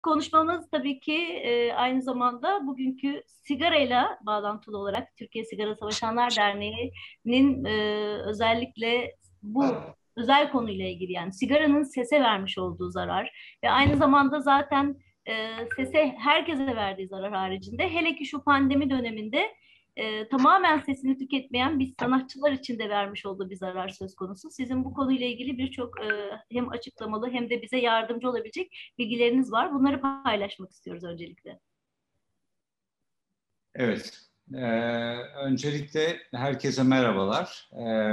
konuşmamız tabii ki aynı zamanda bugünkü sigarayla bağlantılı olarak Türkiye Sigara Savaşanlar Derneği'nin özellikle bu özel konuyla ilgili, yani sigaranın sese vermiş olduğu zarar ve aynı zamanda zaten sese herkese verdiği zarar haricinde, hele ki şu pandemi döneminde tamamen sesini tüketmeyen biz sanatçılar için de vermiş olduğu bir zarar söz konusu. Sizin bu konuyla ilgili birçok hem açıklamalı hem de bize yardımcı olabilecek bilgileriniz var. Bunları paylaşmak istiyoruz öncelikle. Evet, öncelikle herkese merhabalar.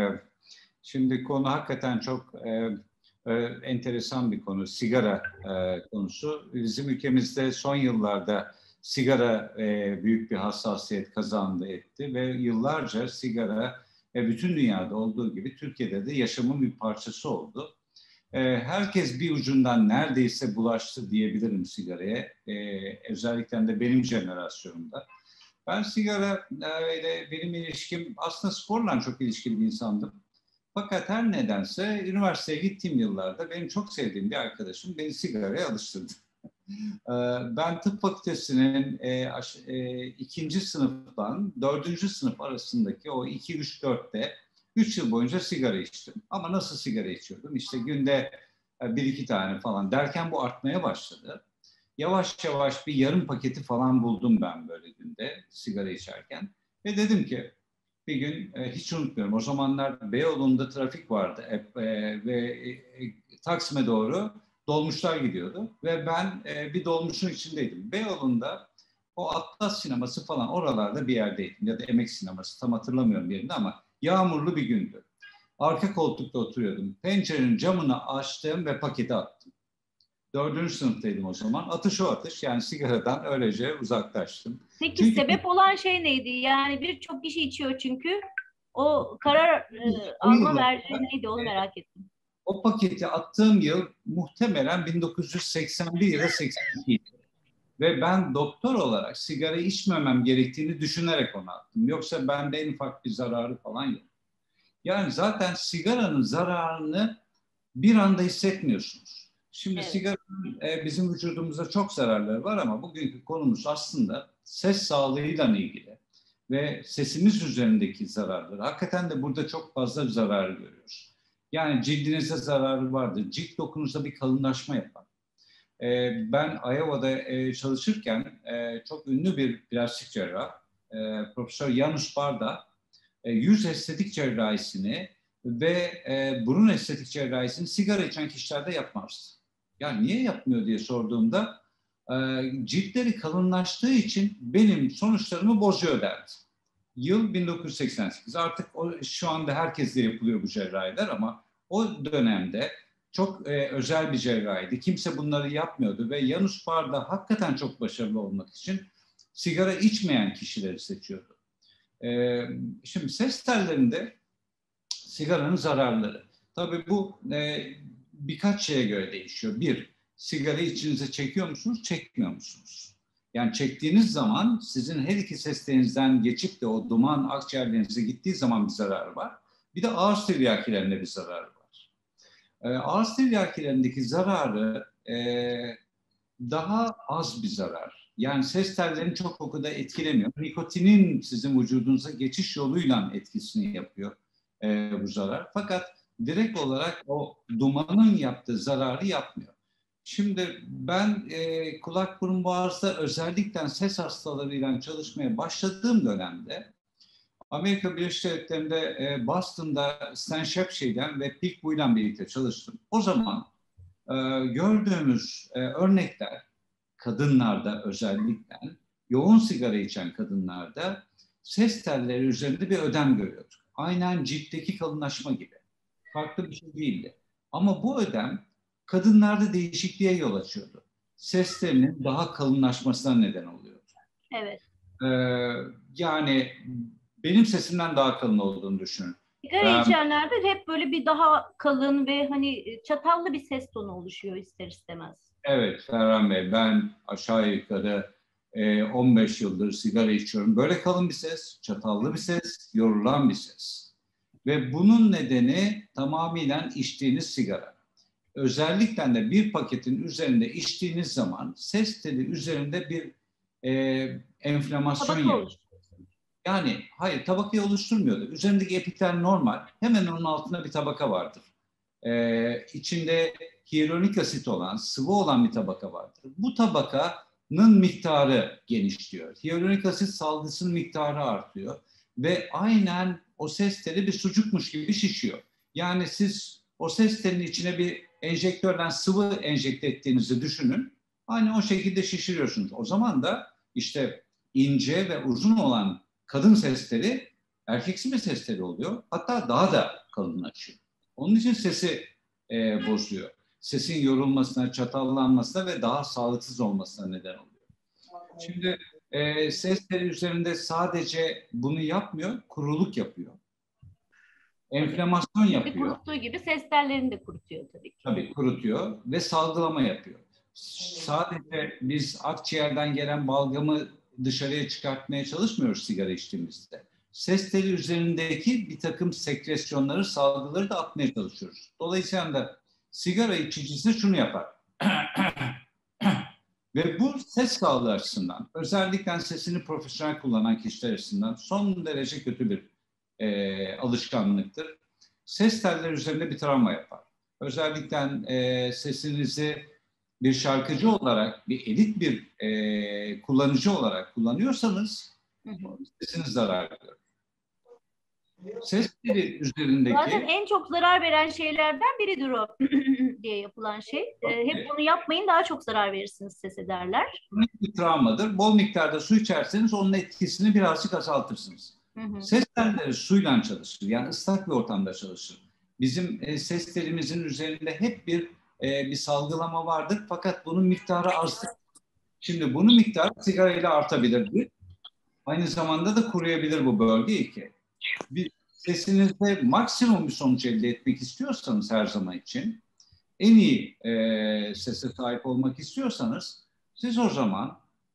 Şimdi konu hakikaten çok enteresan bir konu, sigara konusu. Bizim ülkemizde son yıllarda sigara büyük bir hassasiyet kazandı etti ve yıllarca sigara bütün dünyada olduğu gibi Türkiye'de de yaşamın bir parçası oldu. Herkes bir ucundan neredeyse bulaştı diyebilirim sigaraya, özellikle de benim jenerasyonumda. Ben sigara ile benim ilişkim aslında sporla çok ilişkili bir insandım. Fakat her nedense üniversiteye gittiğim yıllarda benim çok sevdiğim bir arkadaşım beni sigaraya alıştırdı. Ben tıp fakültesinin ikinci sınıftan dördüncü sınıf arasındaki o 2-3-4'te 3 yıl boyunca sigara içtim. Ama nasıl sigara içiyordum? İşte günde 1-2 tane falan derken bu artmaya başladı. Yavaş yavaş bir yarım paketi falan buldum ben böyle günde sigara içerken. Ve dedim ki bir gün hiç unutmuyorum, o zamanlar Beyoğlu'nda trafik vardı ve Taksim'e doğru dolmuşlar gidiyordu. Ve ben bir dolmuşun içindeydim. Beyoğlu'nda o Atlas sineması falan oralarda bir yerdeydim. Ya da Emek sineması, tam hatırlamıyorum yerini, ama yağmurlu bir gündü. Arka koltukta oturuyordum. Pencerenin camını açtım ve paketi attım. Dördüncü sınıftaydım o zaman. Atış o atış. Yani sigaradan öylece uzaklaştım. Peki Çünkü sebep olan şey neydi? Yani birçok kişi içiyor çünkü. O karar o alma yıllarda merci neydi, onu merak ettim. o paketi attığım yıl muhtemelen 1981 ya da 82. Ve ben doktor olarak sigara içmemem gerektiğini düşünerek onu attım. Yoksa bende en ufak bir zararı falan yok. Yani zaten sigaranın zararını bir anda hissetmiyorsunuz. Şimdi Evet. sigaranın bizim vücudumuza çok zararları var ama bugünkü konumuz aslında ses sağlığıyla ilgili ve sesimiz üzerindeki zararları. Hakikaten de burada çok fazla zarar görüyoruz. Yani cildinize zararı vardır. Cilt dokunuzda bir kalınlaşma yapar. Ben Iowa'da çalışırken çok ünlü bir plastik cerrah, Profesör Janusz Barda, yüz estetik cerrahisini ve burun estetik cerrahisini sigara içen kişilerde yapmazdı. Yani niye yapmıyor diye sorduğumda ciltleri kalınlaştığı için benim sonuçlarımı bozuyor derdi. Yıl 1988. Artık şu anda herkeste yapılıyor bu cerrahiler ama o dönemde çok özel bir cerrahiydi. Kimse bunları yapmıyordu ve Janusz Barda hakikaten çok başarılı olmak için sigara içmeyen kişileri seçiyordu. Şimdi ses tellerinde sigaranın zararları. Tabii bu birkaç şeye göre değişiyor. Bir, sigarayı içinize çekiyor musunuz, çekmiyor musunuz? Yani çektiğiniz zaman sizin her iki ses telinizden geçip de o duman akciğerlerinize gittiği zaman bir zararı var. Bir de ağız tiryakilerinde bir zararı var. Ağız tiryakilerindeki zararı daha az bir zarar. Yani ses tellerini çok o kadar etkilemiyor. Nikotinin sizin vücudunuza geçiş yoluyla etkisini yapıyor bu zarar. Fakat direkt olarak o dumanın yaptığı zararı yapmıyor. Şimdi ben kulak burun boğazda özellikle ses hastalarıyla çalışmaya başladığım dönemde Amerika Birleşik Devletleri'nde Boston'da Stan Shepsey'den ve Pete Buy'la birlikte çalıştım. O zaman gördüğümüz örnekler kadınlarda özellikle yoğun sigara içen kadınlarda ses telleri üzerinde bir ödem görüyorduk. Aynen ciltteki kalınlaşma gibi. Farklı bir şey değildi. Ama bu ödem kadınlarda değişikliğe yol açıyordu. Ses telinin daha kalınlaşmasına neden oluyordu. Evet. Yani benim sesimden daha kalın olduğunu düşünün. Sigara içenlerde hep böyle bir daha kalın ve hani çatallı bir ses tonu oluşuyor ister istemez. Evet Ferhan Bey, ben aşağı yukarı 15 yıldır sigara içiyorum. Böyle kalın bir ses, çatallı bir ses, yorulan bir ses. Ve bunun nedeni tamamen içtiğiniz sigara. özellikle de bir paketin üzerinde içtiğiniz zaman ses teli üzerinde bir enflamasyon yapıyor. Yani hayır, tabakayı oluşturmuyordu. Üzerindeki epitel normal. Hemen onun altında bir tabaka vardır. İçinde hyaluronik asit olan, sıvı olan bir tabaka vardır. Bu tabakanın miktarı genişliyor. Hyaluronik asit salgısının miktarı artıyor. Ve aynen o ses teli bir sucukmuş gibi şişiyor. Yani siz o ses telinin içine bir enjektörden sıvı enjekte ettiğinizi düşünün. Aynı o şekilde şişiriyorsunuz. O zaman da işte ince ve uzun olan kadın ses teli erkeksi bir ses teli oluyor. Hatta daha da kalınlaşıyor. Onun için sesi bozuyor. Sesin yorulmasına, çatallanmasına ve daha sağlıksız olmasına neden oluyor. Şimdi ses teli üzerinde sadece bunu yapmıyor, kuruluk yapıyor. Enflamasyon yapıyor. Kuruttuğu gibi ses tellerini de kurutuyor tabii ki. Tabii kurutuyor ve salgılama yapıyor. Sadece biz akciğerden gelen balgamı dışarıya çıkartmaya çalışmıyoruz sigara içtiğimizde. Ses teli üzerindeki bir takım sekresyonları, salgıları da atmaya çalışıyoruz. Dolayısıyla da sigara içicisi şunu yapar. Ve bu ses sağlığı açısından, özellikle sesini profesyonel kullanan kişiler açısından son derece kötü bir alışkanlıktır. Ses telleri üzerinde bir travma yapar. Özellikle sesinizi bir şarkıcı olarak, bir elit bir kullanıcı olarak kullanıyorsanız sesiniz zarar görür. Ses teli üzerindeki... Zaten en çok zarar veren şeylerden biridir o diye yapılan şey. Hep bunu yapmayın, daha çok zarar verirsiniz sese derler. Bir travmadır. Bol miktarda su içerseniz onun etkisini birazcık azaltırsınız. Ses telleri suyla çalışır. Yani ıslak bir ortamda çalışır. Bizim ses telimizin üzerinde hep bir salgılama vardır. Fakat bunun miktarı azdır. Şimdi bunun miktarı sigarayla artabilir. Aynı zamanda da kuruyabilir bu bölge ki. Sesinizde maksimum bir sonuç elde etmek istiyorsanız her zaman için, en iyi sese sahip olmak istiyorsanız siz o zaman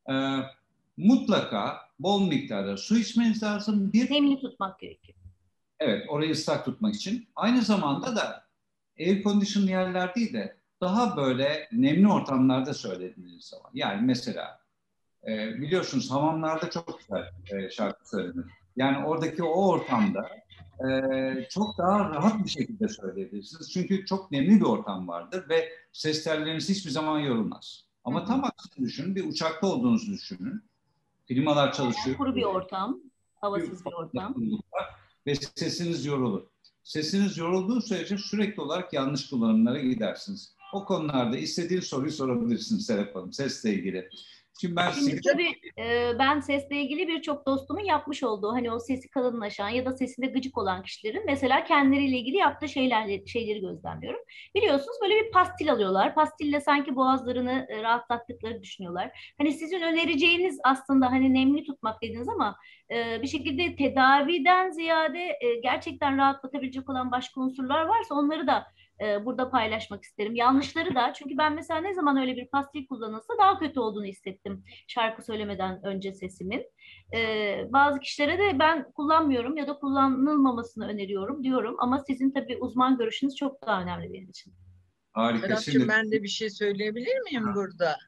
mutlaka bol miktarda su içmeniz lazım. Nemli tutmak gerekiyor. Evet, orayı ıslak tutmak için. Aynı zamanda da air condition yerler değil de daha böyle nemli ortamlarda söylediğiniz zaman. Yani mesela biliyorsunuz hamamlarda çok güzel şarkı söylenir. Yani oradaki o ortamda çok daha rahat bir şekilde söyleyebilirsiniz. Çünkü çok nemli bir ortam vardır ve ses telleriniz hiçbir zaman yorulmaz. Ama tam aksini düşünün, bir uçakta olduğunuzu düşünün. Klimalar çalışıyor. Kuru bir ortam, havasız bir ortam. Ve sesiniz yorulur. Sesiniz yorulduğu sürece sürekli olarak yanlış kullanımlara gidersiniz. O konularda istediğiniz soruyu sorabilirsiniz Serap Hanım, sesle ilgili. Şimdi tabii ben sesle ilgili birçok dostumun yapmış olduğu, hani o sesi kalınlaşan ya da sesinde gıcık olan kişilerin mesela kendileriyle ilgili yaptığı şeyleri gözlemliyorum. Biliyorsunuz böyle bir pastil alıyorlar. Pastille sanki boğazlarını rahatlattıkları düşünüyorlar. Hani sizin önereceğiniz aslında hani nemli tutmak dediniz ama bir şekilde tedaviden ziyade gerçekten rahatlatabilecek olan başka unsurlar varsa onları da burada paylaşmak isterim. Yanlışları da, çünkü ben mesela ne zaman öyle bir pastil kullanılsa daha kötü olduğunu hissettim şarkı söylemeden önce sesimin. Bazı kişilere de ben kullanmıyorum ya da kullanılmamasını öneriyorum diyorum ama sizin tabii uzman görüşünüz çok daha önemli benim için. Harika. Serapcığım, ben de bir şey söyleyebilir miyim burada?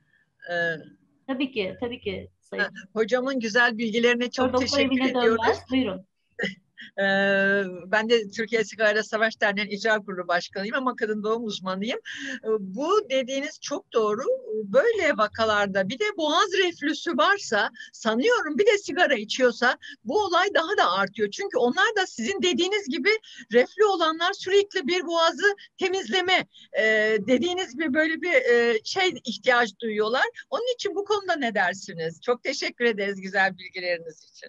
Tabii ki, tabii ki. Hocamın güzel bilgilerine çok teşekkür ediyoruz. Buyurun. Ben de Türkiye Sigara Savaş Derneği'nin icra kurulu başkanıyım ama kadın doğum uzmanıyım. Bu dediğiniz çok doğru. Böyle vakalarda bir de boğaz reflüsü varsa, sanıyorum bir de sigara içiyorsa bu olay daha da artıyor. Çünkü onlar da sizin dediğiniz gibi reflü olanlar sürekli bir boğazı temizleme dediğiniz gibi böyle bir ihtiyaç duyuyorlar. Onun için bu konuda ne dersiniz? Çok teşekkür ederiz güzel bilgileriniz için.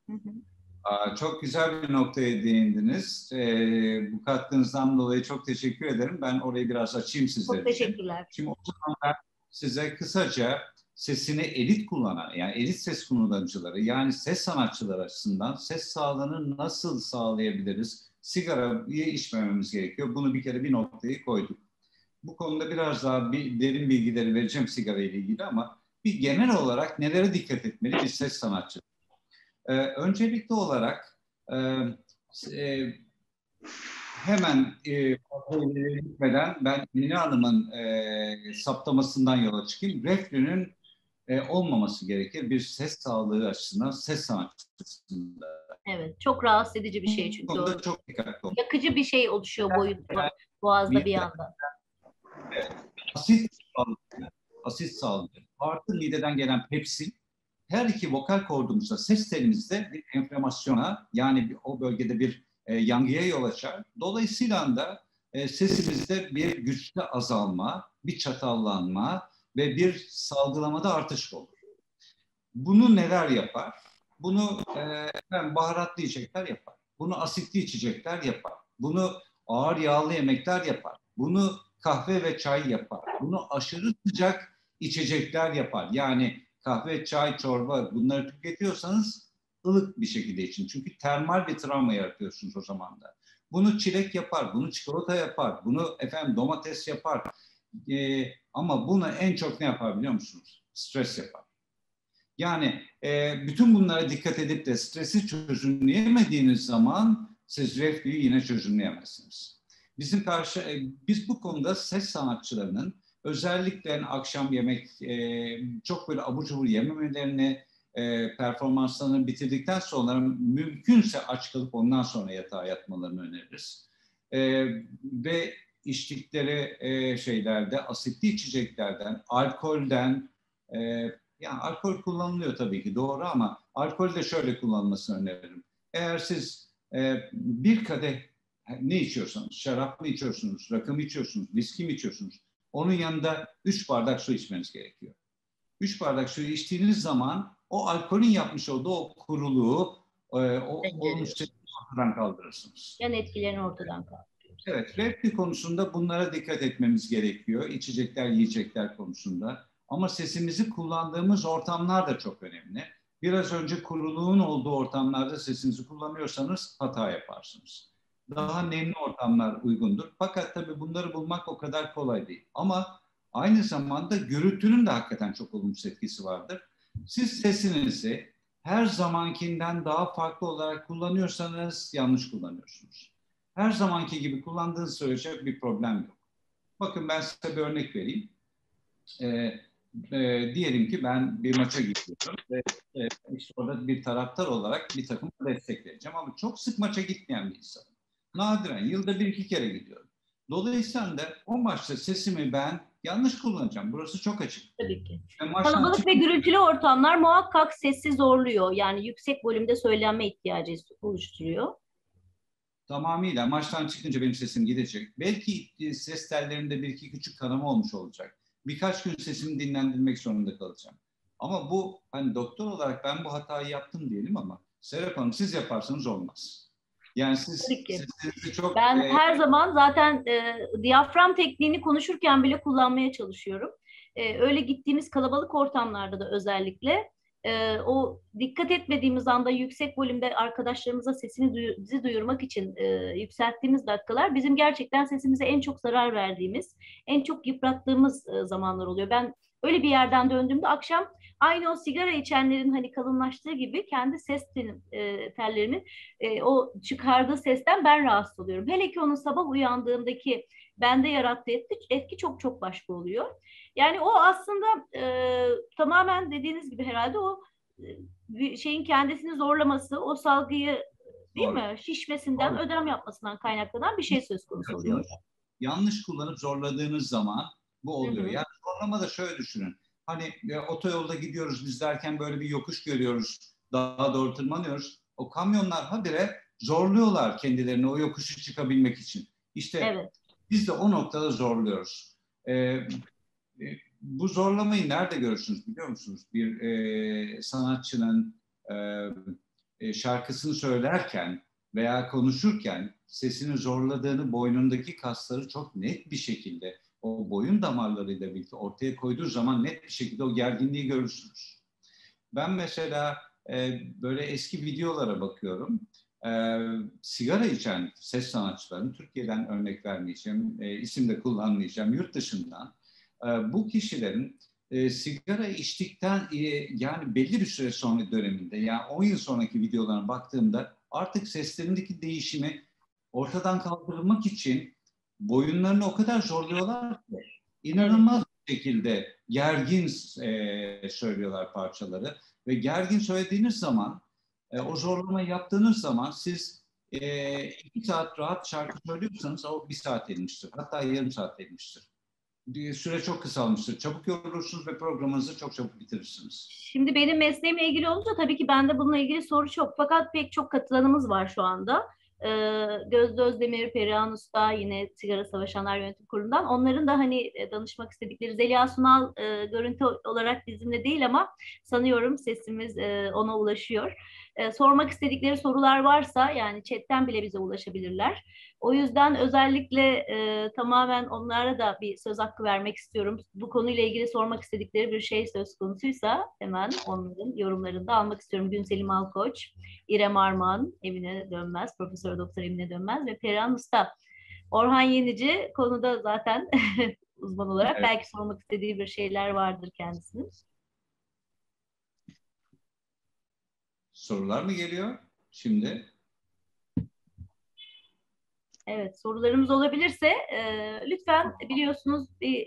Çok güzel bir noktaya değindiniz. Bu katkınızdan dolayı çok teşekkür ederim. Ben orayı biraz açayım sizler için. Çok teşekkürler. Şimdi o zaman ben size kısaca sesini elit kullanan, yani elit ses kullanıcıları, yani ses sanatçıları açısından ses sağlığını nasıl sağlayabiliriz? Sigarayı içmememiz gerekiyor. Bunu bir kere bir noktayı koyduk. Bu konuda biraz daha derin bilgileri vereceğim sigara ile ilgili ama bir genel olarak nelere dikkat etmeli bir ses sanatçısı? Öncelikli olarak hemen gitmeden ben Mine Hanım'ın saptamasından yola çıkayım. Reflünün olmaması gerekir bir ses sağlığı açısından, ses sanatçısı açısından. Evet, çok rahatsız edici bir şey çünkü o. Çok dikkatli olun. Yakıcı bir şey oluşuyor boğazda bir anda. Asit salgı, artı mideden gelen pepsin, her iki vokal kordumuzda, ses telimizde bir enflamasyona, yani o bölgede bir yangıya yol açar. Dolayısıyla da sesimizde bir güçlü azalma, bir çatallanma ve bir salgılamada artış olur. Bunu neler yapar? Bunu baharatlı içecekler yapar. Bunu asitli içecekler yapar. Bunu ağır yağlı yemekler yapar. Bunu kahve ve çay yapar. Bunu aşırı sıcak içecekler yapar. Yani kahve, çay, çorba bunları tüketiyorsanız ılık bir şekilde için. Çünkü termal bir travma yaratıyorsunuz o zaman da. Bunu çilek yapar, bunu çikolata yapar, bunu domates yapar. Ama bunu en çok ne yapar biliyor musunuz? Stres yapar. Yani bütün bunlara dikkat edip de stresi çözümleyemediğiniz zaman siz reflüyü yine çözümleyemezsiniz. Biz bu konuda ses sanatçılarının özellikle akşam yemek çok böyle abur cubur yememelerini, performanslarını bitirdikten sonra mümkünse aç kalıp ondan sonra yatağa yatmalarını öneririz. Ve içtikleri şeylerde asitli içeceklerden, alkolden, yani alkol kullanılıyor tabii ki doğru ama alkol de şöyle kullanılmasını öneririm. Eğer siz bir kadeh ne içiyorsanız, şarap mı içiyorsunuz, rakı mı içiyorsunuz, viski mi içiyorsunuz, onun yanında 3 bardak su içmeniz gerekiyor. 3 bardak suyu içtiğiniz zaman o alkolün yapmış olduğu o kuruluğu, o olumsuz ortadan kaldırırsınız. Yan etkilerini ortadan kaldırıyoruz. Evet, reflü konusunda bunlara dikkat etmemiz gerekiyor. İçecekler, yiyecekler konusunda. Ama sesimizi kullandığımız ortamlar da çok önemli. Biraz önce kuruluğun olduğu ortamlarda sesinizi kullanıyorsanız hata yaparsınız. Daha nemli ortamlar uygundur. Fakat tabii bunları bulmak o kadar kolay değil. Ama aynı zamanda gürültünün de hakikaten çok olumsuz etkisi vardır. Siz sesinizi her zamankinden daha farklı olarak kullanıyorsanız yanlış kullanıyorsunuz. Her zamanki gibi kullandığınız sürece bir problem yok. Bakın ben size bir örnek vereyim. Diyelim ki ben bir maça gidiyorum ve işte orada bir taraftar olarak bir takımı destekleyeceğim ama çok sık maça gitmeyen bir insanım. Nadiren yılda 1-2 kere gidiyorum. Dolayısıyla da o maçta sesimi ben yanlış kullanacağım. Burası çok açık. Tabii ki. Kalabalık ve gürültülü ortamlar muhakkak sesi zorluyor. Yani yüksek volümde söylenme ihtiyacı oluşturuyor. Tamamıyla maçtan çıkınca benim sesim gidecek. Belki ses tellerinde 1-2 küçük kanama olmuş olacak. Birkaç gün sesimi dinlendirmek zorunda kalacağım. Ama bu hani doktor olarak ben bu hatayı yaptım diyelim ama Serap Hanım siz yaparsanız olmaz. Yani siz sesinizi çok... Ben her zaman zaten diyafram tekniğini konuşurken bile kullanmaya çalışıyorum. Öyle gittiğimiz kalabalık ortamlarda da özellikle o dikkat etmediğimiz anda yüksek volümde arkadaşlarımıza sesimizi duyurmak için yükselttiğimiz dakikalar bizim gerçekten sesimize en çok zarar verdiğimiz, en çok yıprattığımız zamanlar oluyor. Ben öyle bir yerden döndüğümde akşam aynı o sigara içenlerin hani kalınlaştığı gibi kendi ses tellerinin o çıkardığı sesten ben rahatsız oluyorum. Hele ki onun sabah uyandığımdaki bende yarattığı etki çok çok başka oluyor. Yani o aslında tamamen dediğiniz gibi herhalde o şeyin kendisini zorlaması, o salgıyı değil mi? Şişmesinden, ödem yapmasından kaynaklanan bir şey söz konusu oluyor. Yanlış kullanıp zorladığınız zaman bu oluyor. Yani zorlama da şöyle düşünün. Hani otoyolda gidiyoruz biz derken böyle bir yokuş görüyoruz. Daha doğru tırmanıyoruz. O kamyonlar habire zorluyorlar kendilerini o yokuşu çıkabilmek için. İşte biz de o noktada zorluyoruz. Bu zorlamayı nerede görürsünüz biliyor musunuz? Bir sanatçının şarkısını söylerken veya konuşurken sesini zorladığını, boynundaki kasları çok net bir şekilde o boyun damarlarıyla birlikte ortaya koyduğu zaman net bir şekilde o gerginliği görürsünüz. Ben mesela böyle eski videolara bakıyorum. Sigara içen ses sanatçılarını Türkiye'den örnek vermeyeceğim, isim de kullanmayacağım, yurt dışından. Bu kişilerin sigara içtikten yani belli bir süre sonra döneminde yani 10 yıl sonraki videolarına baktığımda artık seslerindeki değişimi ortadan kaldırılmak için boyunlarını o kadar zorluyorlar ki inanılmaz bir şekilde gergin söylüyorlar parçaları ve gergin söylediğiniz zaman o zorlamayı yaptığınız zaman siz 2 saat rahat şarkı söylüyorsanız o 1 saat edilmiştir. Hatta yarım saat edilmiştir. Süre çok kısalmıştır. Çabuk yorulursunuz ve programınızı çok çabuk bitirirsiniz. Şimdi benim mesleğimle ilgili olunca tabii ki bende bununla ilgili soru çok. Fakat pek çok katılanımız var şu anda. Gözde Özdemir, Perihan Usta, yine Sigara Savaşanlar Yönetim Kurulu'ndan. Onların da hani danışmak istedikleri, Zeliha Sunal görüntü olarak bizimle değil ama sanıyorum sesimiz ona ulaşıyor. Sormak istedikleri sorular varsa yani chatten bile bize ulaşabilirler. O yüzden özellikle tamamen onlara da bir söz hakkı vermek istiyorum. Bu konuyla ilgili sormak istedikleri bir şey söz konusuysa hemen onların yorumlarını da almak istiyorum. Günselim Alkoç, İrem Arman, Emine Dönmez, Profesör Doktor Emine Dönmez ve Perihan Usta. Orhan Yenici konuda zaten uzman olarak Evet. belki sormak istediği bir şeyler vardır kendisinin. Sorular mı geliyor şimdi? Evet, sorularımız olabilirse lütfen biliyorsunuz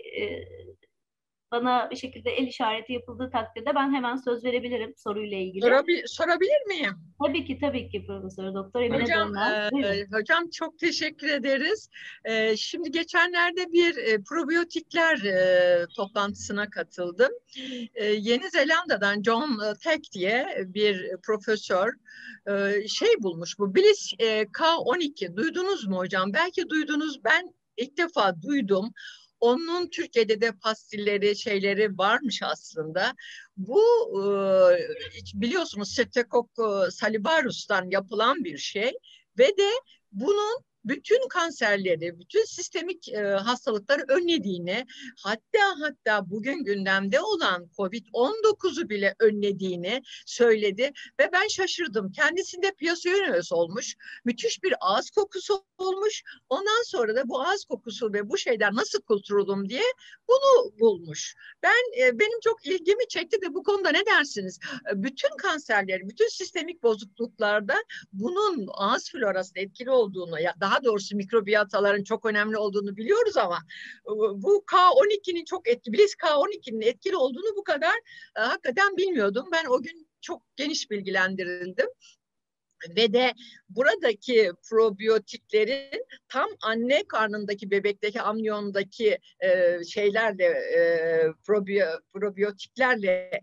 bana bir şekilde el işareti yapıldığı takdirde ben hemen söz verebilirim soruyla ilgili. Sorabilir miyim? Tabii ki Profesör Doktor Emine Hocam, Dönmez. hocam çok teşekkür ederiz. Şimdi geçenlerde bir probiyotikler toplantısına katıldım. Yeni Zelanda'dan John Thack diye bir profesör şey bulmuş, bu Bliss K12. Duydunuz mu hocam? Belki duydunuz, ben ilk defa duydum. Onun Türkiye'de de pastilleri, şeyleri varmış aslında. Bu biliyorsunuz Streptococcus salivarius'tan yapılan bir şey ve de bunun bütün kanserleri, bütün sistemik hastalıkları önlediğini, hatta bugün gündemde olan COVID-19'u bile önlediğini söyledi ve ben şaşırdım. Kendisinde piyasöz olmuş, müthiş bir ağız kokusu olmuş. Ondan sonra da bu ağız kokusu ve bu şeyden nasıl kurtulalım diye bunu bulmuş. Benim çok ilgimi çekti de bu konuda ne dersiniz? Bütün kanserler, bütün sistemik bozukluklarda bunun ağız florasına etkili olduğunu, ya daha doğrusu mikrobiyataların çok önemli olduğunu biliyoruz ama bu K12'nin çok etkili, Bliss K12'nin etkili olduğunu bu kadar hakikaten bilmiyordum. Ben o gün çok geniş bilgilendirildim. Ve de buradaki probiyotiklerin tam anne karnındaki bebekteki amniyondaki şeylerle probiyotiklerle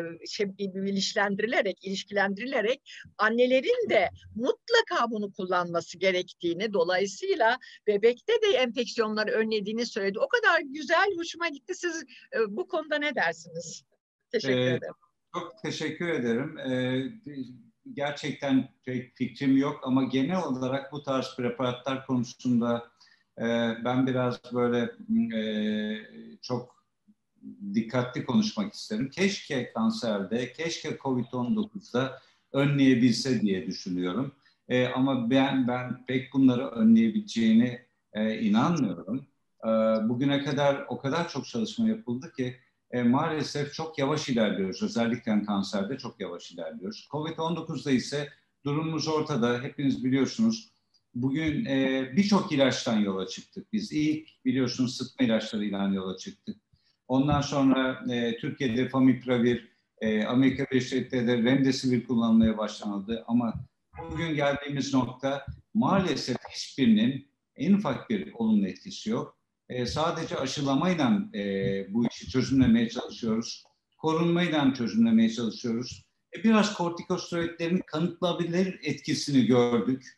ilişkilendirilerek annelerin de mutlaka bunu kullanması gerektiğini, dolayısıyla bebekte de enfeksiyonları önlediğini söyledi. O kadar güzel, hoşuma gitti. Siz bu konuda ne dersiniz? Teşekkür ederim. Çok teşekkür ederim. Gerçekten pek fikrim yok ama genel olarak bu tarz preparatlar konusunda ben biraz böyle çok dikkatli konuşmak isterim. Keşke kanserde, keşke COVID-19'da önleyebilse diye düşünüyorum. Ama ben pek bunları önleyebileceğini inanmıyorum. Bugüne kadar o kadar çok çalışma yapıldı ki maalesef çok yavaş ilerliyoruz. Özellikle kanserde çok yavaş ilerliyoruz. Covid-19'da ise durumumuz ortada. Hepiniz biliyorsunuz. Bugün birçok ilaçtan yola çıktık. Biz ilk biliyorsunuz sıtma ilaçlarıyla yola çıktık. Ondan sonra Türkiye'de Favipiravir, Amerika Birleşik Devletleri'de Remdesivir kullanılmaya başlanıldı. Ama bugün geldiğimiz nokta maalesef hiçbirinin en ufak bir olumlu etkisi yok. Sadece aşılamayla bu işi çözümlemeye çalışıyoruz. Korunmayla çözümlemeye çalışıyoruz. Biraz kortikosteroidlerin kanıtlanabilir etkisini gördük.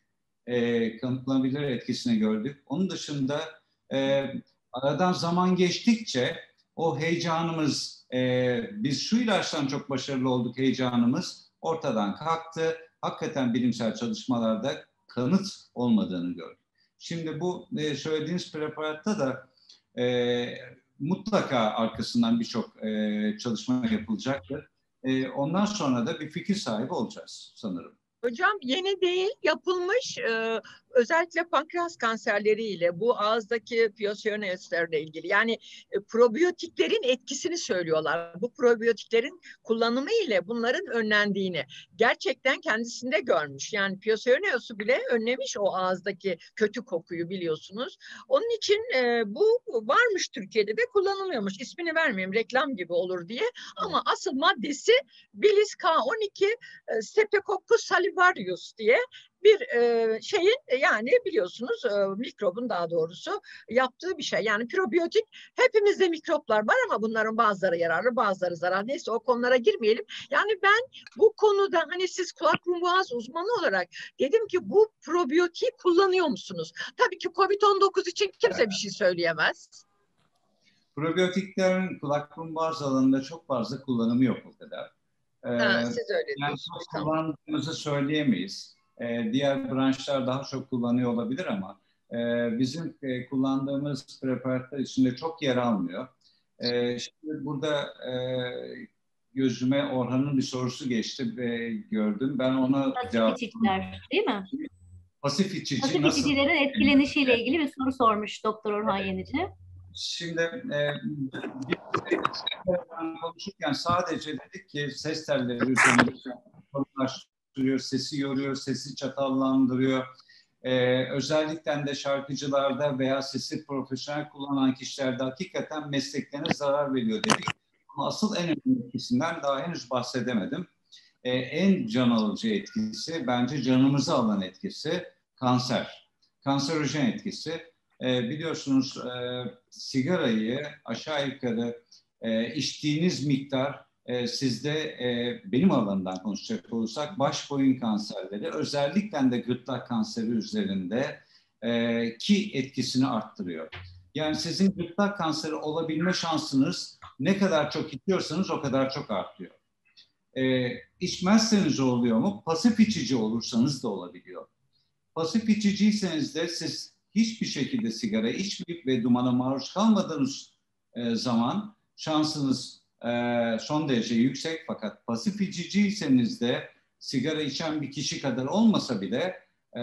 Onun dışında aradan zaman geçtikçe o heyecanımız, biz şu ilaçtan çok başarılı olduk heyecanımız ortadan kalktı. Hakikaten bilimsel çalışmalarda kanıt olmadığını gördük. Şimdi bu söylediğiniz preparatta da mutlaka arkasından birçok çalışma yapılacaktır. Ondan sonra da bir fikir sahibi olacağız sanırım. Hocam yeni değil, yapılmış özellikle pankreas kanserleriyle bu ağızdaki Peyroniers'lerle ilgili yani probiyotiklerin etkisini söylüyorlar. Bu probiyotiklerin kullanımı ile bunların önlendiğini gerçekten kendisinde görmüş. Yani Peyroniers'u bile önlemiş o ağızdaki kötü kokuyu biliyorsunuz. Onun için bu varmış Türkiye'de de kullanılıyormuş. İsmini vermeyeyim reklam gibi olur diye ama asıl maddesi Bilis K12 Streptococcus salivarius diye bir şeyin yani biliyorsunuz mikrobun daha doğrusu yaptığı bir şey. Yani probiyotik hepimizde mikroplar var ama bunların bazıları yararlı bazıları zararlı. Neyse o konulara girmeyelim. Yani ben bu konuda hani siz kulak burun boğaz uzmanı olarak dedim ki bu probiyotiği kullanıyor musunuz? Tabii ki COVID-19 için kimse bir şey söyleyemez. Probiyotiklerin kulak burun boğaz alanında çok fazla kullanımı yok o kadar. Siz öyle Yani diyorsunuz. çok kullandığımızı söyleyemeyiz. Diğer branşlar daha çok kullanıyor olabilir ama bizim kullandığımız preparatlar içinde çok yer almıyor. Şimdi burada gözüme Orhan'ın bir sorusu geçti ve gördüm. Ben ona Pasif içiciler, değil mi? Pasif içici Pasif nasıl? içicilerin etkilenişiyle ilgili bir soru sormuş Doktor Orhan Yenici. Şimdi konuşurken sadece dedik ki ses telleri üzerinde sesi yoruyor, sesi çatallandırıyor. Özellikle de şarkıcılarda veya sesi profesyonel kullanan kişilerde hakikaten mesleklerine zarar veriyor dedik. Ama asıl en önemli etkisinden daha henüz bahsedemedim. En can alıcı etkisi, bence canımızı alan etkisi kanser. Kanserojen etkisi. Biliyorsunuz sigarayı aşağı yukarı içtiğiniz miktar sizde benim alanımdan konuşacak olursak baş boyun kanserleri özellikle de gırtlak kanseri üzerinde ki etkisini arttırıyor. Yani sizin gırtlak kanseri olabilme şansınız ne kadar çok içiyorsanız o kadar çok artıyor. İçmezseniz oluyor mu? Pasif içici olursanız da olabiliyor. Pasif içiciyseniz de siz hiçbir şekilde sigara içmeyip ve dumana maruz kalmadığınız zaman şansınız son derece yüksek, fakat pasif içiciyseniz de sigara içen bir kişi kadar olmasa bile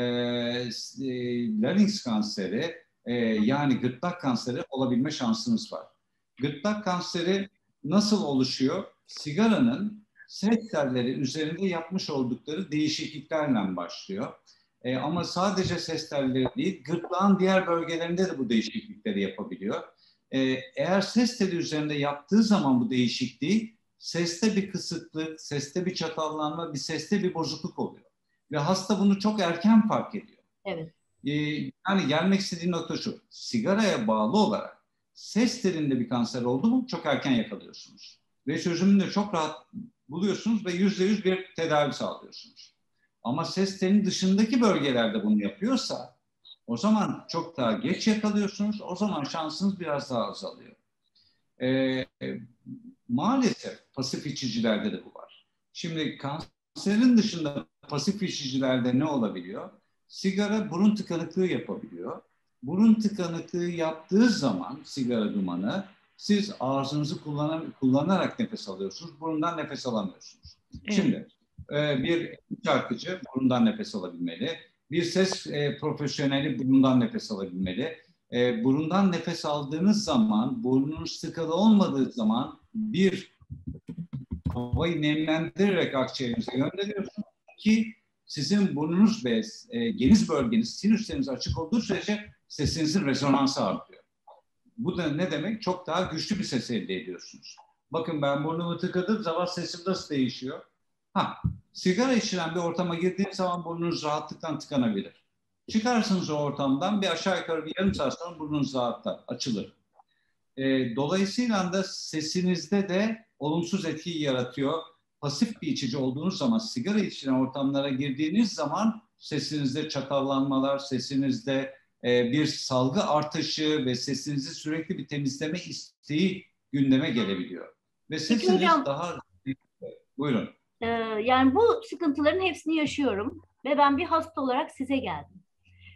larynx kanseri yani gırtlak kanseri olabilme şansınız var. Gırtlak kanseri nasıl oluşuyor? Sigaranın ses telleri üzerinde yapmış oldukları değişikliklerle başlıyor. Ama sadece ses telleri değil, gırtlağın diğer bölgelerinde de bu değişiklikleri yapabiliyor. Eğer ses teli üzerinde yaptığı zaman bu değişikliği, seste bir kısıklık, seste bir çatallanma, seste bir bozukluk oluyor. Ve hasta bunu çok erken fark ediyor. Evet. Yani gelmek istediğim nokta şu, sigaraya bağlı olarak ses telinde bir kanser oldu mu çok erken yakalıyorsunuz. Ve çözümünü de çok rahat buluyorsunuz ve %100 bir tedavi sağlıyorsunuz. Ama ses telinin dışındaki bölgelerde bunu yapıyorsa o zaman çok daha geç yakalıyorsunuz. O zaman şansınız biraz daha azalıyor. Maalesef pasif içicilerde de bu var. Şimdi kanserin dışında pasif içicilerde ne olabiliyor? Sigara burun tıkanıklığı yapabiliyor. Burun tıkanıklığı yaptığı zaman sigara dumanı siz ağzınızı kullanarak nefes alıyorsunuz. Burundan nefes alamıyorsunuz. Evet. Şimdi bir şarkıcı burundan nefes alabilmeli. Bir ses profesyoneli burundan nefes alabilmeli. Burundan nefes aldığınız zaman, burnunuz tıkalı olmadığı zaman bir havayı nemlendirerek akciğerinize gönderiyorsunuz ki sizin burnunuz ve geniz bölgeniz, sinüsleriniz açık olduğu sürece sesinizin rezonansı artıyor. Bu da ne demek? Çok daha güçlü bir ses elde ediyorsunuz. Bakın ben burnumu tıkadığım zaman sesim nasıl değişiyor? Sigara içilen bir ortama girdiğiniz zaman burnunuz rahatlıkla tıkanabilir. Çıkarsınız o ortamdan bir aşağı yukarı bir yarım saat sonra burnunuz rahatlar, açılır. Dolayısıyla da sesinizde de olumsuz etkiyi yaratıyor. Pasif bir içici olduğunuz zaman, sigara içilen ortamlara girdiğiniz zaman sesinizde çatallanmalar, sesinizde bir salgı artışı ve sesinizi sürekli bir temizleme isteği gündeme gelebiliyor. Ve sesiniz hocam, daha... Buyurun. Yani bu sıkıntıların hepsini yaşıyorum ve ben bir hasta olarak size geldim.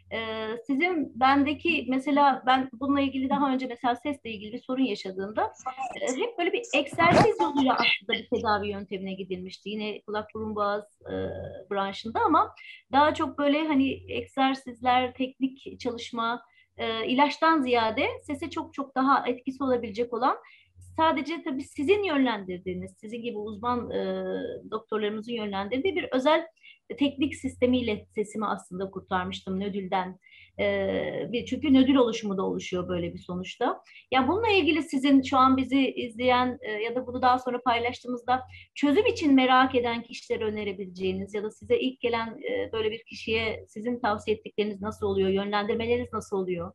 Sizin bendeki mesela ben bununla ilgili daha önce mesela sesle ilgili bir sorun yaşadığımda hep böyle bir egzersiz yoluyla aslında bir tedavi yöntemine gidilmişti. Yine kulak burun boğaz branşında ama daha çok böyle hani egzersizler, teknik çalışma, ilaçtan ziyade sese çok çok daha etkisi olabilecek olan sadece tabii sizin yönlendirdiğiniz, sizin gibi uzman doktorlarımızın yönlendirdiği bir özel teknik sistemiyle sesimi aslında kurtarmıştım nödülden. Çünkü nödül oluşumu da oluşuyor böyle bir sonuçta. Ya bununla ilgili sizin şu an bizi izleyen ya da bunu daha sonra paylaştığımızda çözüm için merak eden kişilere önerebileceğiniz ya da size ilk gelen böyle bir kişiye sizin tavsiye ettikleriniz nasıl oluyor, yönlendirmeleriniz nasıl oluyor?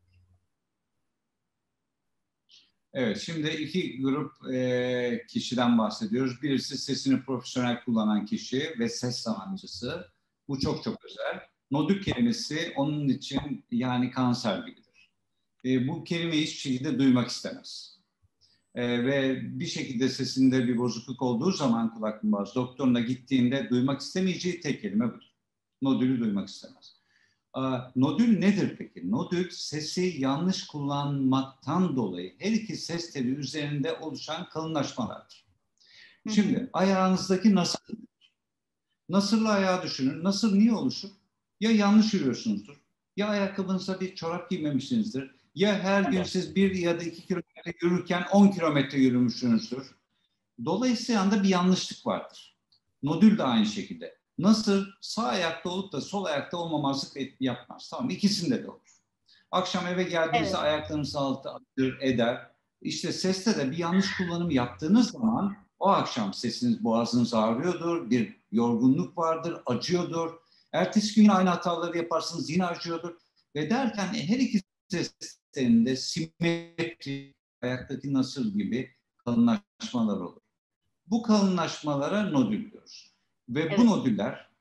Evet, şimdi iki grup kişiden bahsediyoruz. Birisi sesini profesyonel kullanan kişi ve ses sanatçısı. Bu çok çok özel. Nodül kelimesi onun için yani kanser gibidir. Bu kelimeyi hiçbir şekilde duymak istemez. Ve bir şekilde sesinde bir bozukluk olduğu zaman kulak boğaz doktoruna gittiğinde duymak istemeyeceği tek kelime budur. Nodülü duymak istemez. Nodül nedir peki? Nodül sesi yanlış kullanmaktan dolayı her iki ses teli üzerinde oluşan kalınlaşmalardır. Şimdi ayağınızdaki nasır. Nasırlı ayağı düşünün. Nasır niye oluşur? Ya yanlış yürüyorsunuzdur. Ya ayakkabınıza bir çorap giymemişsinizdir. Ya her gün siz 1 ya da 2 kilometre yürürken 10 kilometre yürümüşsünüzdür. Dolayısıyla da bir yanlışlık vardır. Nodül de aynı şekilde. Nasır sağ ayakta olup da sol ayakta olmamazlık yapmaz. Tamam, ikisinde de olur. Akşam eve geldiğinizde ayaklarınız altı eder. İşte seste de bir yanlış kullanım yaptığınız zaman o akşam sesiniz, boğazınız ağrıyordur, bir yorgunluk vardır, acıyordur. Ertesi gün aynı hataları yaparsınız, yine acıyordur. Ve derken her iki sesin de simetri, ayaktaki nasır gibi kalınlaşmalar olur. Bu kalınlaşmalara nodül diyoruz. Ve bu nodüller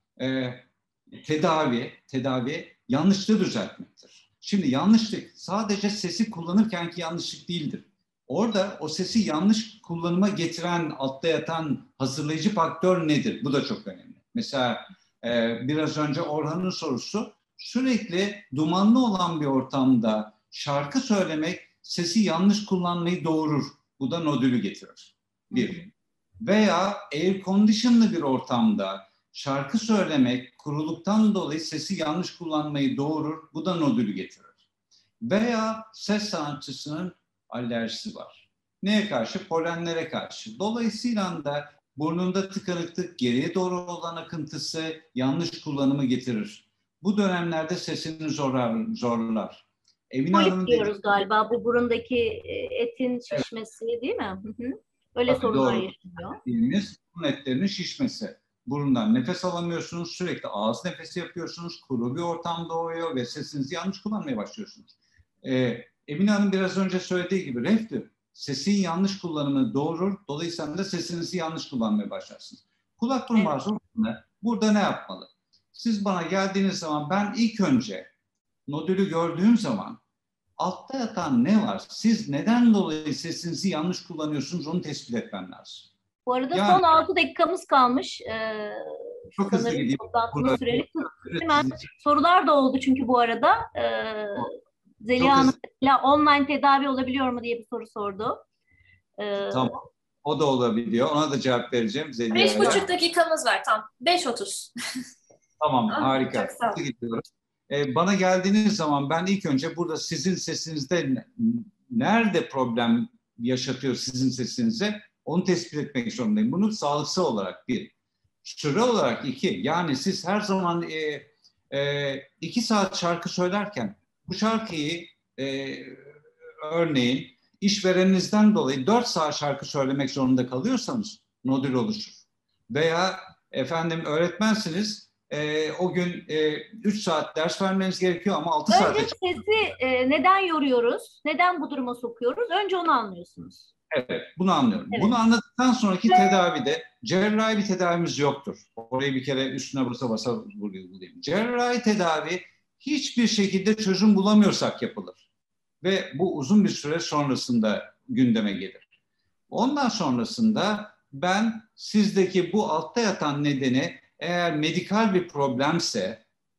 tedavi yanlışlığı düzeltmektir. Şimdi yanlışlık sadece sesi kullanırkenki yanlışlık değildir. Orada o sesi yanlış kullanıma getiren, altta yatan hazırlayıcı faktör nedir? Bu da çok önemli. Mesela biraz önce Orhan'ın sorusu, sürekli dumanlı olan bir ortamda şarkı söylemek sesi yanlış kullanmayı doğurur. Bu da nodülü getirir. Bir. Veya air conditionlı bir ortamda şarkı söylemek kuruluktan dolayı sesi yanlış kullanmayı doğurur. Bu da nodülü getirir. Veya ses sanatçısının alerjisi var. Neye karşı? Polenlere karşı. Dolayısıyla da burnunda tıkanıklık, geriye doğru olan akıntısı yanlış kullanımı getirir. Bu dönemlerde sesini zorlar. Polip diyoruz galiba bu burundaki etin şişmesi değil mi? Öyle tabii sorunlar yaşanıyor. Burun etlerinin şişmesi. Burundan nefes alamıyorsunuz, sürekli ağız nefesi yapıyorsunuz, kuru bir ortam doğuyor ve sesinizi yanlış kullanmaya başlıyorsunuz. Emine Hanım biraz önce söylediği gibi reflü, sesin yanlış kullanımını doğurur, dolayısıyla da sesinizi yanlış kullanmaya başlarsınız. Kulak burun boğaz burada ne yapmalı? Siz bana geldiğiniz zaman ben ilk önce nodülü gördüğüm zaman altta yatan ne var? Siz neden dolayı sesinizi yanlış kullanıyorsunuz onu tespit etmem lazım. Bu arada son 6 dakikamız kalmış. Çok hızlı gideyim. Hemen sorular da oldu çünkü bu arada. Zeliha Hanım online tedavi olabiliyor mu diye bir soru sordu. Tamam. O da olabiliyor. Ona da cevap vereceğim. 5,5 dakikamız var tam. 5:30. Tamam, harika. Çok sağ olun. Bana geldiğiniz zaman ben ilk önce burada sizin sesinizde nerede problem yaşatıyor sizin sesinize onu tespit etmek zorundayım. Bunu sağlıksal olarak bir. Süre olarak 2. Yani siz her zaman 2 saat şarkı söylerken bu şarkıyı örneğin işvereninizden dolayı 4 saat şarkı söylemek zorunda kalıyorsanız nodül oluşur. Veya efendim öğretmensiniz o gün 3 saat ders vermeniz gerekiyor ama 6 saat. Önce sesi neden yoruyoruz? Neden bu duruma sokuyoruz? Önce onu anlıyorsunuz. Evet, bunu anlıyorum. Evet. Bunu anladıktan sonraki tedavide cerrahi bir tedavimiz yoktur. Orayı bir kere üstüne basa vurgulayayım. Cerrahi tedavi hiçbir şekilde çözüm bulamıyorsak yapılır. Ve bu uzun bir süre sonrasında gündeme gelir. Ondan sonrasında ben sizdeki bu altta yatan nedeni eğer medikal bir problemse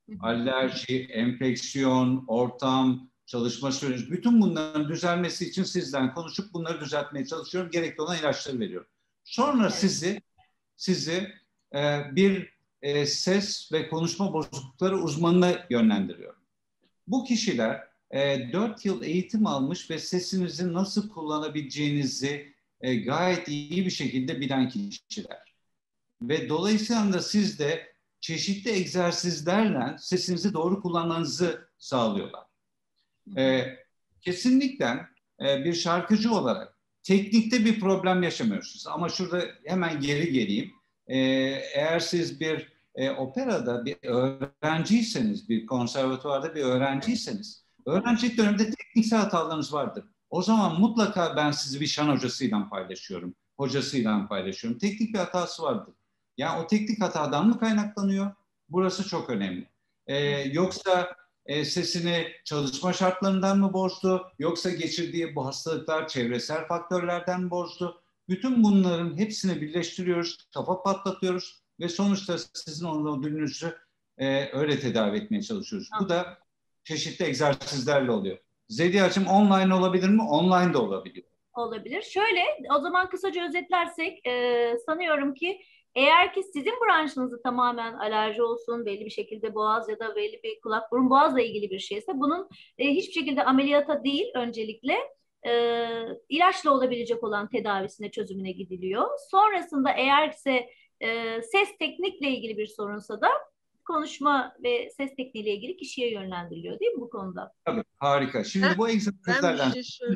alerji, enfeksiyon, ortam, çalışma süreci, bütün bunların düzelmesi için sizden konuşup bunları düzeltmeye çalışıyorum. Gerekli olan ilaçları veriyorum. Sonra sizi bir ses ve konuşma bozuklukları uzmanına yönlendiriyorum. Bu kişiler 4 yıl eğitim almış ve sesinizi nasıl kullanabileceğinizi gayet iyi bir şekilde bilen kişiler. Ve dolayısıyla da siz de çeşitli egzersizlerle sesinizi doğru kullanmanızı sağlıyorlar. Kesinlikle bir şarkıcı olarak teknikte bir problem yaşamıyorsunuz. Ama şurada hemen geri geleyim. Eğer siz bir operada bir öğrenciyseniz, bir konservatuvarda bir öğrenciyseniz, öğrencilik döneminde tekniksel hatalarınız vardır. O zaman mutlaka ben sizi bir şan hocasıyla paylaşıyorum, Teknik bir hatası vardır. Yani o teknik hatadan mı kaynaklanıyor? Burası çok önemli. Yoksa sesini çalışma şartlarından mı bozdu? Yoksa geçirdiği bu hastalıklar çevresel faktörlerden mi bozdu? Bütün bunların hepsini birleştiriyoruz, kafa patlatıyoruz ve sonuçta sizin o ödülünüzü öyle tedavi etmeye çalışıyoruz. Bu da çeşitli egzersizlerle oluyor. Zeliha'cığım online olabilir mi? Online de olabiliyor. Olabilir. Şöyle, o zaman kısaca özetlersek sanıyorum ki eğer ki sizin branşınızı tamamen alerji olsun, belli bir şekilde boğaz ya da belli bir kulak burun boğazla ilgili bir şeyse bunun hiçbir şekilde ameliyata değil öncelikle ilaçla olabilecek olan tedavisine, çözümüne gidiliyor. Sonrasında eğerse ses teknikle ilgili bir sorunsa da konuşma ve ses tekniğiyle ilgili kişiye yönlendiriliyor değil mi bu konuda? Tabii, harika. Şimdi bu egzersizlerden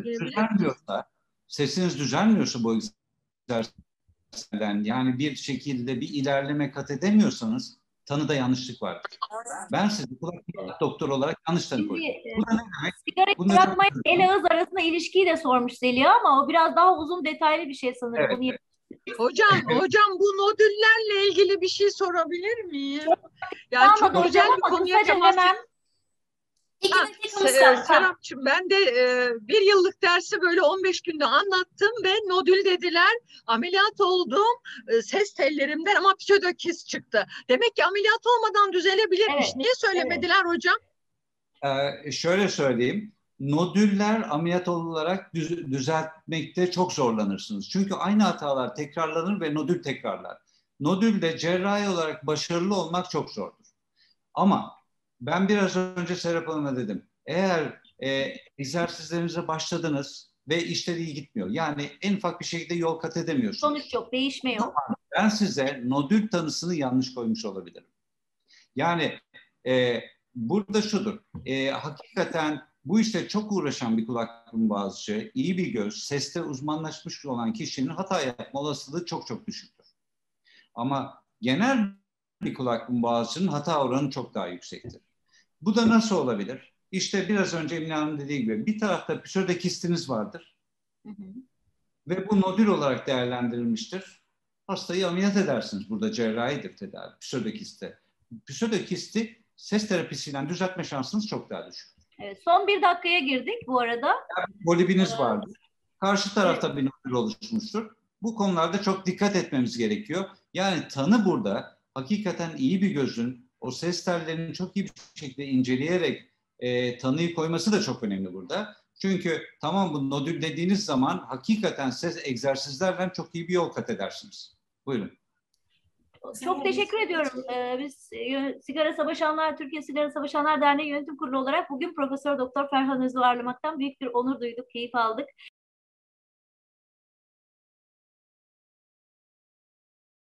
sesiniz düzelmiyorsa bu egzersizlerden, yani bir şekilde bir ilerleme kat edemiyorsanız tanıda yanlışlık vardır. Ben sizi kulak doktor olarak yanlış tanı koydum. Bu da ne demek? Sigarayı bırakmayla el ağız arasında ilişkiyi de sormuş Zeliha ama o biraz daha uzun detaylı bir şey sanırım. Evet, bunu evet. Hocam bu nodüllerle ilgili bir şey sorabilir miyim? Yani tamam, çok güzel bir konuya temas hemen. Serapcığım, ben de bir yıllık dersi böyle 15 günde anlattım ve nodül dediler. Ameliyat oldum ses tellerimden ama pseudokist çıktı. Demek ki ameliyat olmadan düzelebilirmiş. Evet, Niye söylemediler hocam? Şöyle söyleyeyim. Nodüller ameliyat olarak düzeltmekte çok zorlanırsınız. Çünkü aynı hatalar tekrarlanır ve nodül tekrarlar. Nodülde cerrahi olarak başarılı olmak çok zordur. Ama ben biraz önce Serap Hanım'a dedim. Eğer egzersizlerinize başladınız ve işler iyi gitmiyor. Yani en ufak bir şekilde yol kat edemiyorsunuz. Sonuç yok, değişme yok. Ben size nodül tanısını yanlış koymuş olabilirim. Yani burada şudur. Hakikaten bu işte çok uğraşan bir kulak burun boğazcı, iyi bir göz, seste uzmanlaşmış olan kişinin hata yapma olasılığı çok çok düşüktür. Ama genel bir kulak burun boğazcının hata oranı çok daha yüksektir. Bu da nasıl olabilir? İşte biraz önce Emine Hanım dediği gibi bir tarafta pseudokistiniz vardır. Ve bu nodül olarak değerlendirilmiştir. Hastayı ameliyat edersiniz. Burada cerrahidir tedavi. Pseudokiste. Pseudokisti ses terapisiyle düzeltme şansınız çok daha düşük. Evet, son bir dakikaya girdik bu arada. Yani polibiniz vardır. Karşı tarafta bir nodül oluşmuştur. Bu konularda çok dikkat etmemiz gerekiyor. Yani tanı burada hakikaten iyi bir gözün o ses tellerini çok iyi bir şekilde inceleyerek tanıyı koyması da çok önemli burada. Çünkü tamam bu nodül dediğiniz zaman hakikaten ses egzersizlerden çok iyi bir yol kat edersiniz. Buyurun. Çok teşekkür ediyorum. Biz Sigara Savaşanlar, Türkiye Sigara Savaşanlar Derneği Yönetim Kurulu olarak bugün Profesör Doktor Ferhan Öz'ü ağırlamaktan büyük bir onur duyduk, keyif aldık.